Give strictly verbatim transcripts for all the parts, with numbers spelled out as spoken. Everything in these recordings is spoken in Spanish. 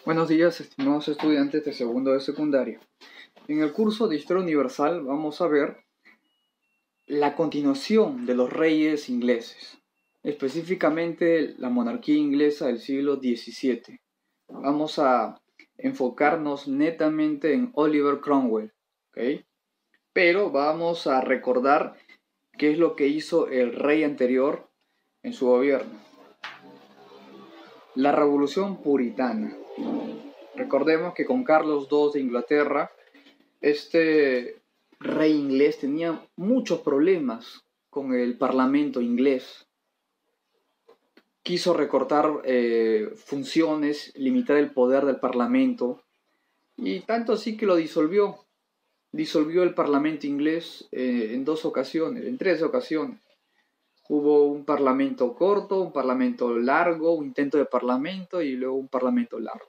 Buenos días, estimados estudiantes de segundo de secundaria. En el curso de Historia Universal vamos a ver la continuación de los reyes ingleses, específicamente la monarquía inglesa del siglo diecisiete. Vamos a enfocarnos netamente en Oliver Cromwell, ¿ok? Pero vamos a recordar qué es lo que hizo el rey anterior en su gobierno. La Revolución Puritana. Recordemos que con Carlos segundo de Inglaterra, este rey inglés tenía muchos problemas con el parlamento inglés. Quiso recortar eh, funciones, limitar el poder del parlamento, y tanto así que lo disolvió. Disolvió el parlamento inglés eh, en dos ocasiones, en tres ocasiones. Hubo un parlamento corto, un parlamento largo, un intento de parlamento y luego un parlamento largo.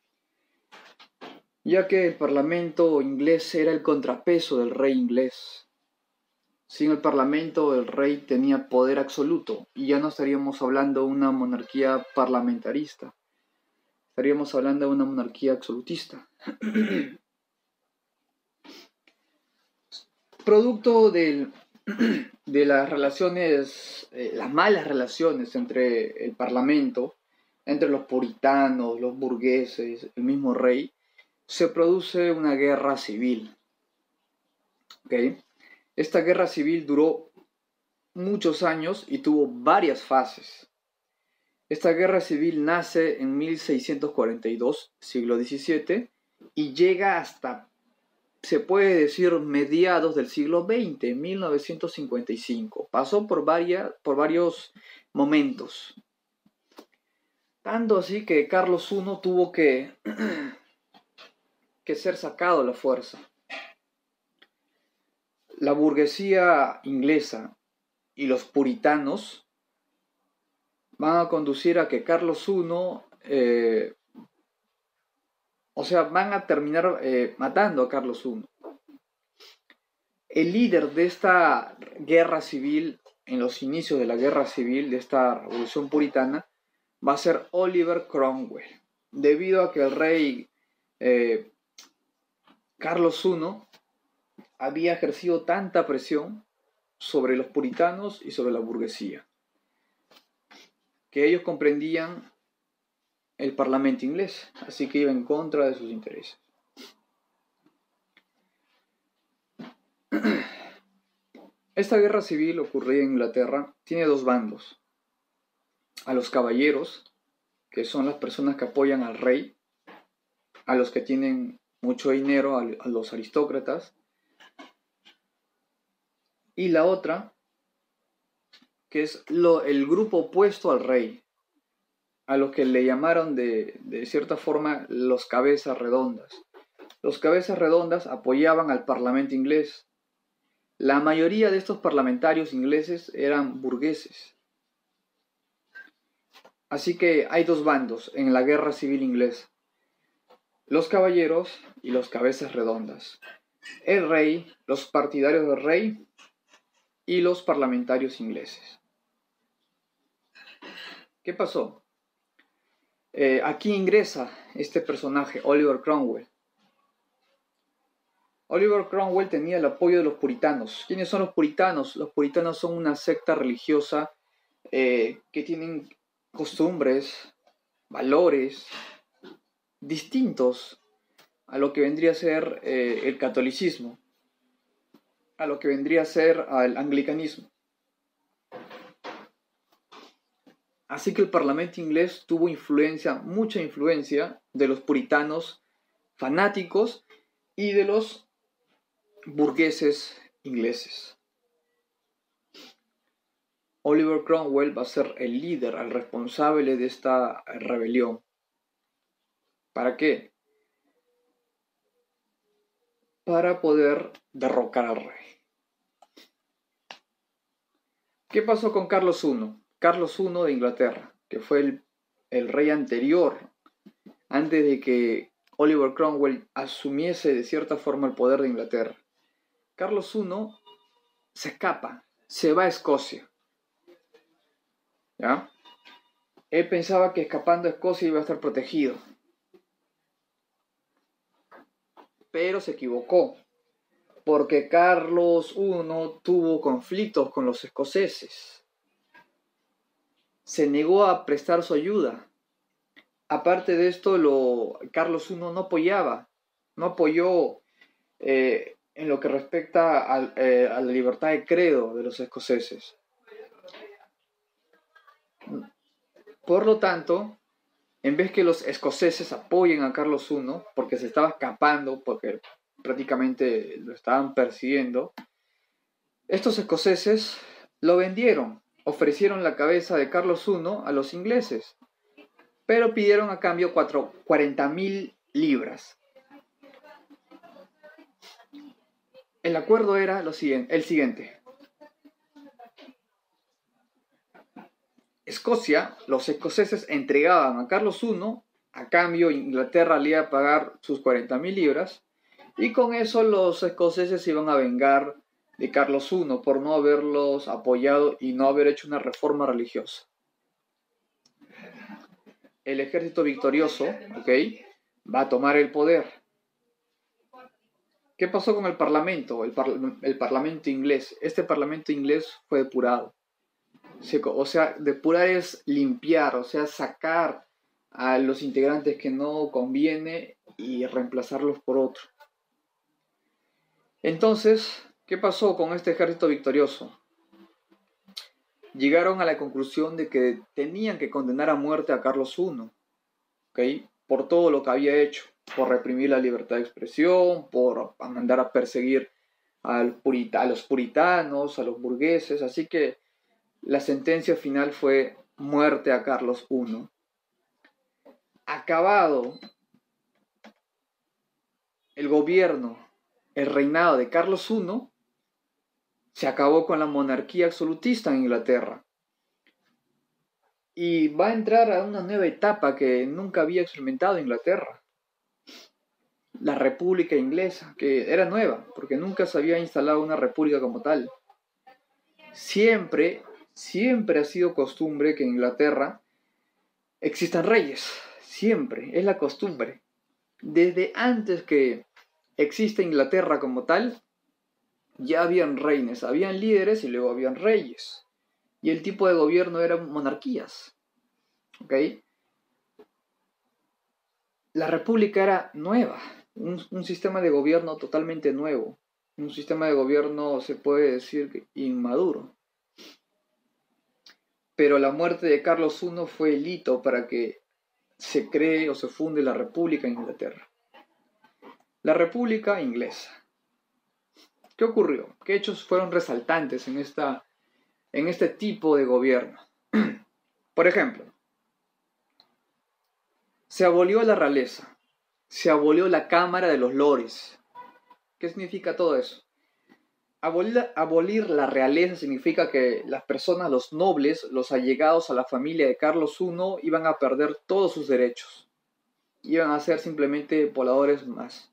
Ya que el parlamento inglés era el contrapeso del rey inglés. Sin el parlamento el rey tenía poder absoluto y ya no estaríamos hablando de una monarquía parlamentarista, estaríamos hablando de una monarquía absolutista. Producto del, de las relaciones, eh, las malas relaciones entre el parlamento, entre los puritanos, los burgueses, el mismo rey, se produce una guerra civil. ¿Okay? Esta guerra civil duró muchos años y tuvo varias fases. Esta guerra civil nace en mil seiscientos cuarenta y dos, siglo diecisiete, y llega hasta, se puede decir, mediados del siglo veinte, mil novecientos cincuenta y cinco. Pasó por, varias, por varios momentos. Tanto así que Carlos segundo tuvo que, que ser sacado a la fuerza. La burguesía inglesa y los puritanos van a conducir a que Carlos segundo, eh, o sea, van a terminar eh, matando a Carlos segundo. El líder de esta guerra civil, en los inicios de la guerra civil, de esta revolución puritana, va a ser Oliver Cromwell, debido a que el rey eh, Carlos segundo había ejercido tanta presión sobre los puritanos y sobre la burguesía, que ellos comprendían el parlamento inglés, así que iba en contra de sus intereses. Esta guerra civil ocurrida en Inglaterra tiene dos bandos. A los caballeros, que son las personas que apoyan al rey, a los que tienen mucho dinero, a los aristócratas, y la otra, que es lo, el grupo opuesto al rey, a los que le llamaron de, de cierta forma los cabezas redondas. Los cabezas redondas apoyaban al parlamento inglés. La mayoría de estos parlamentarios ingleses eran burgueses. Así que hay dos bandos en la guerra civil inglesa: los caballeros y los cabezas redondas. El rey, los partidarios del rey y los parlamentarios ingleses. ¿Qué pasó? Eh, aquí ingresa este personaje, Oliver Cromwell. Oliver Cromwell tenía el apoyo de los puritanos. ¿Quiénes son los puritanos? Los puritanos son una secta religiosa eh, que tienen costumbres, valores distintos a lo que vendría a ser eh, el catolicismo, a lo que vendría a ser el anglicanismo. Así que el parlamento inglés tuvo influencia, mucha influencia de los puritanos fanáticos y de los burgueses ingleses. Oliver Cromwell va a ser el líder, el responsable de esta rebelión. ¿Para qué? Para poder derrocar al rey. ¿Qué pasó con Carlos segundo? Carlos segundo de Inglaterra, que fue el, el rey anterior, antes de que Oliver Cromwell asumiese de cierta forma el poder de Inglaterra. Carlos segundo se escapa, se va a Escocia. ¿Ya? Él pensaba que escapando a Escocia iba a estar protegido. pero se equivocó, porque Carlos primero tuvo conflictos con los escoceses. Se negó a prestar su ayuda. Aparte de esto, lo, Carlos primero no apoyaba, no apoyó eh, en lo que respecta a, eh, a la libertad de credo de los escoceses. Por lo tanto, en vez que los escoceses apoyen a Carlos primero, porque se estaba escapando, porque prácticamente lo estaban persiguiendo, estos escoceses lo vendieron, ofrecieron la cabeza de Carlos primero a los ingleses, pero pidieron a cambio cuarenta mil libras. El acuerdo era lo siguiente, el siguiente. Escocia, los escoceses entregaban a Carlos primero, a cambio Inglaterra le iba a pagar sus cuarenta mil libras, y con eso los escoceses se iban a vengar de Carlos primero por no haberlos apoyado y no haber hecho una reforma religiosa. El ejército victorioso, ¿ok?, va a tomar el poder. ¿Qué pasó con el parlamento? El, par el parlamento inglés. Este parlamento inglés fue depurado. O sea, depurar es limpiar, o sea, sacar a los integrantes que no conviene y reemplazarlos por otro. Entonces, ¿qué pasó con este ejército victorioso? Llegaron a la conclusión de que tenían que condenar a muerte a Carlos primero, ¿ok?, por todo lo que había hecho, por reprimir la libertad de expresión, por mandar a perseguir al purita, a los puritanos, a los burgueses. Así que la sentencia final fue muerte a Carlos primero. Acabado el gobierno, el reinado de Carlos primero, se acabó con la monarquía absolutista en Inglaterra. Y va a entrar a una nueva etapa que nunca había experimentado Inglaterra. La República Inglesa, que era nueva, porque nunca se había instalado una república como tal. Siempre, siempre ha sido costumbre que en Inglaterra existan reyes. Siempre, es la costumbre. Desde antes que exista Inglaterra como tal, ya habían reinos, habían líderes y luego habían reyes. Y el tipo de gobierno eran monarquías. ¿Ok? La república era nueva, un, un sistema de gobierno totalmente nuevo. Un sistema de gobierno, se puede decir, inmaduro. Pero la muerte de Carlos primero fue el hito para que se cree o se funde la República en Inglaterra. La República Inglesa. ¿Qué ocurrió? ¿Qué hechos fueron resaltantes en, esta, en este tipo de gobierno? Por ejemplo, se abolió la realeza, se abolió la Cámara de los Lores. ¿Qué significa todo eso? Abolir, abolir la realeza significa que las personas, los nobles, los allegados a la familia de Carlos primero, iban a perder todos sus derechos. Iban a ser simplemente pobladores más.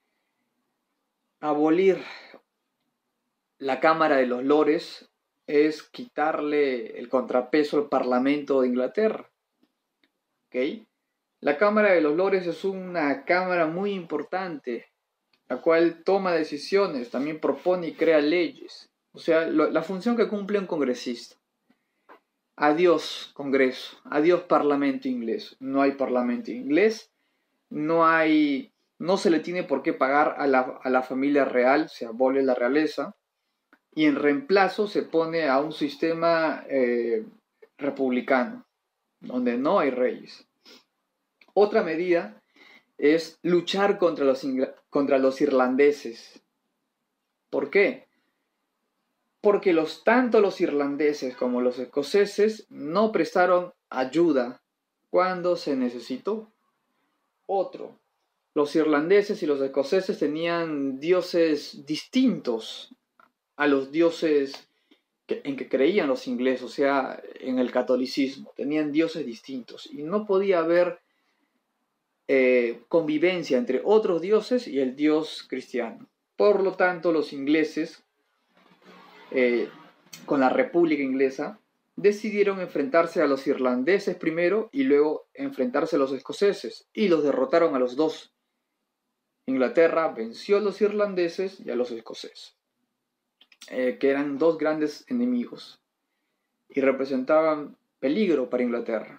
Abolir la Cámara de los Lores es quitarle el contrapeso al Parlamento de Inglaterra. ¿Okay? La Cámara de los Lores es una cámara muy importante, la cual toma decisiones, también propone y crea leyes. O sea, lo, la función que cumple un congresista. Adiós Congreso, adiós Parlamento inglés. No hay Parlamento inglés, no hay, no se le tiene por qué pagar a la, a la familia real, se abole la realeza, y en reemplazo se pone a un sistema eh, republicano, donde no hay reyes. Otra medida es luchar contra los, contra los irlandeses. ¿Por qué? Porque los, tanto los irlandeses como los escoceses no prestaron ayuda cuando se necesitó. Otro, los irlandeses y los escoceses tenían dioses distintos a los dioses que, en que creían los ingleses, o sea, en el catolicismo. Tenían dioses distintos y no podía haber Eh, convivencia entre otros dioses y el dios cristiano. Por lo tanto, los ingleses, eh, con la República Inglesa, decidieron enfrentarse a los irlandeses primero y luego enfrentarse a los escoceses, y los derrotaron a los dos. Inglaterra venció a los irlandeses y a los escoceses, eh, que eran dos grandes enemigos y representaban peligro para Inglaterra.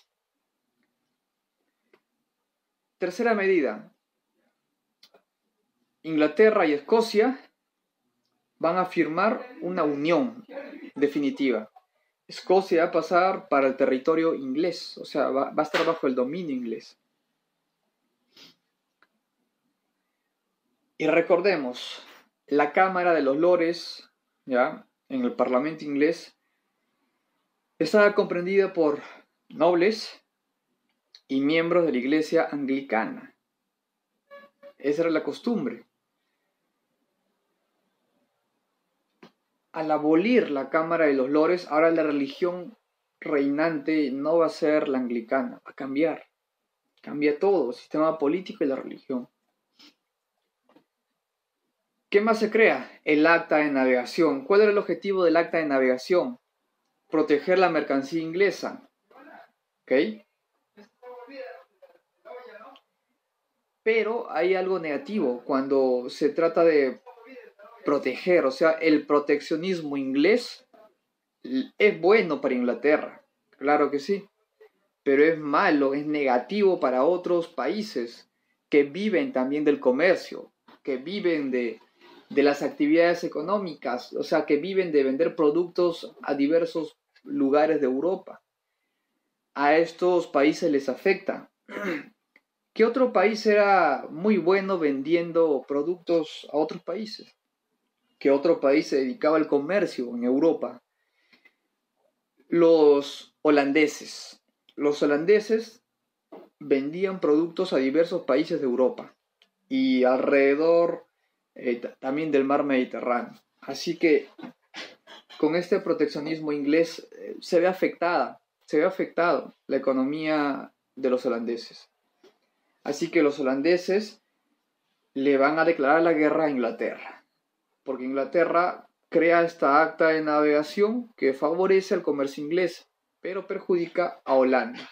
Tercera medida. Inglaterra y Escocia van a firmar una unión definitiva. Escocia va a pasar para el territorio inglés, o sea, va, va a estar bajo el dominio inglés. Y recordemos, la Cámara de los Lores, ¿ya?, en el Parlamento inglés, estaba comprendida por nobles y miembros de la Iglesia anglicana. Esa era la costumbre. Al abolir la Cámara de los Lores, ahora la religión reinante no va a ser la anglicana, va a cambiar. Cambia todo, el sistema político y la religión. ¿Qué más se crea? El acta de navegación. ¿Cuál era el objetivo del acta de navegación? Proteger la mercancía inglesa. ¿Ok? Pero hay algo negativo cuando se trata de proteger, o sea, el proteccionismo inglés es bueno para Inglaterra, claro que sí, pero es malo, es negativo para otros países que viven también del comercio, que viven de, de las actividades económicas, o sea, que viven de vender productos a diversos lugares de Europa. A estos países les afecta. ¿Qué otro país era muy bueno vendiendo productos a otros países? ¿Qué otro país se dedicaba al comercio en Europa? Los holandeses. Los holandeses vendían productos a diversos países de Europa y alrededor eh, también del mar Mediterráneo. Así que con este proteccionismo inglés eh, se ve afectada, se ve afectado la economía de los holandeses. Así que los holandeses le van a declarar la guerra a Inglaterra, porque Inglaterra crea esta acta de navegación que favorece al comercio inglés, pero perjudica a Holanda.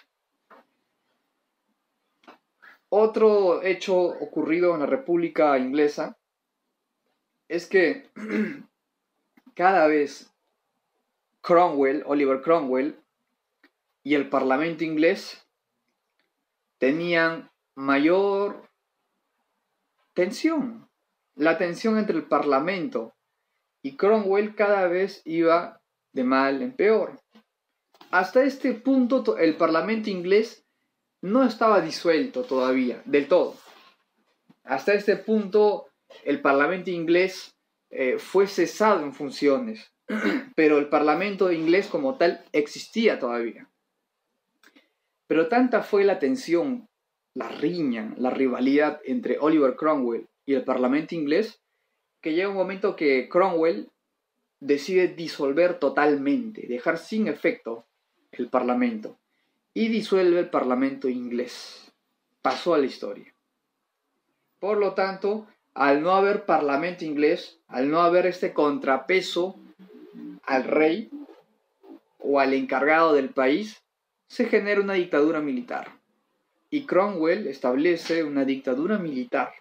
Otro hecho ocurrido en la República Inglesa es que cada vez Cromwell, Oliver Cromwell, y el Parlamento inglés tenían mayor tensión. La tensión entre el Parlamento y Cromwell cada vez iba de mal en peor. Hasta este punto el Parlamento inglés no estaba disuelto todavía, del todo. Hasta este punto el Parlamento inglés eh, fue cesado en funciones, pero el Parlamento inglés como tal existía todavía. Pero tanta fue la tensión, la riña, la rivalidad entre Oliver Cromwell y el Parlamento inglés, que llega un momento que Cromwell decide disolver totalmente, dejar sin efecto el Parlamento, y disuelve el Parlamento inglés. Pasó a la historia. Por lo tanto, al no haber Parlamento inglés, al no haber este contrapeso al rey o al encargado del país, se genera una dictadura militar. Y Cromwell establece una dictadura militar.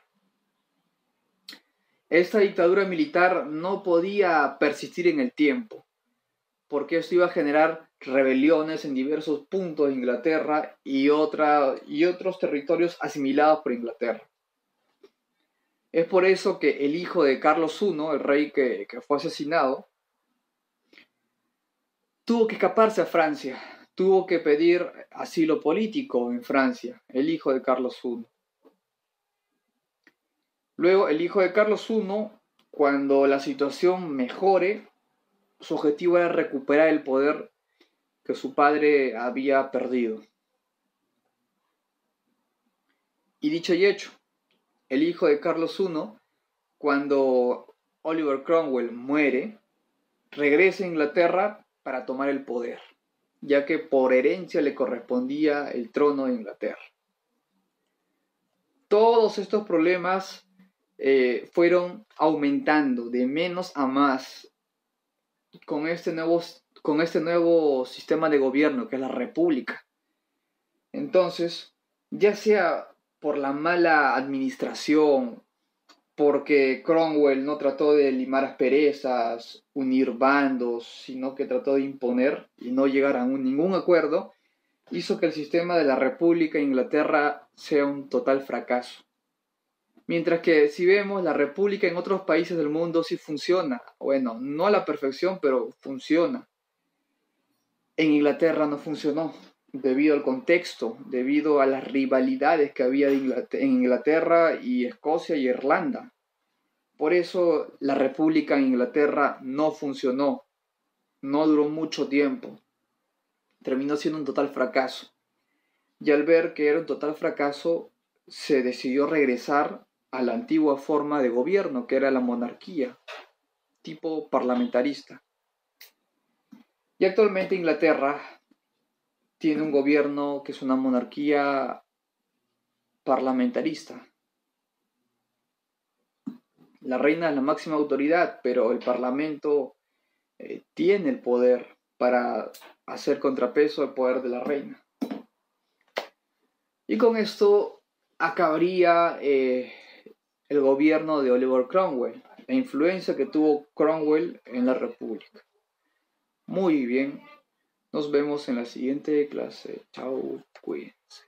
Esta dictadura militar no podía persistir en el tiempo, porque esto iba a generar rebeliones en diversos puntos de Inglaterra y, otra, y otros territorios asimilados por Inglaterra. Es por eso que el hijo de Carlos segundo, el rey que, que fue asesinado, tuvo que escaparse a Francia, tuvo que pedir asilo político en Francia, el hijo de Carlos segundo. Luego, el hijo de Carlos segundo, cuando la situación mejore, su objetivo era recuperar el poder que su padre había perdido. Y dicho y hecho, el hijo de Carlos segundo, cuando Oliver Cromwell muere, regresa a Inglaterra para tomar el poder, ya que por herencia le correspondía el trono de Inglaterra. Todos estos problemas eh, fueron aumentando de menos a más con este nuevo, con este nuevo sistema de gobierno que es la República. Entonces, ya sea por la mala administración, porque Cromwell no trató de limar asperezas, unir bandos, sino que trató de imponer y no llegar a un, ningún acuerdo, hizo que el sistema de la República en Inglaterra sea un total fracaso. Mientras que si vemos la República en otros países del mundo sí funciona. Bueno, no a la perfección, pero funciona. En Inglaterra no funcionó, debido al contexto, debido a las rivalidades que había en Inglaterra y Escocia y Irlanda. Por eso la República en Inglaterra no funcionó, no duró mucho tiempo, terminó siendo un total fracaso. Y al ver que era un total fracaso, se decidió regresar a la antigua forma de gobierno, que era la monarquía, tipo parlamentarista. Y actualmente Inglaterra tiene un gobierno que es una monarquía parlamentarista. La reina es la máxima autoridad, pero el parlamento eh, tiene el poder para hacer contrapeso al poder de la reina. Y con esto acabaría eh, el gobierno de Oliver Cromwell, la influencia que tuvo Cromwell en la República. Muy bien, nos vemos en la siguiente clase. Chao, cuídense.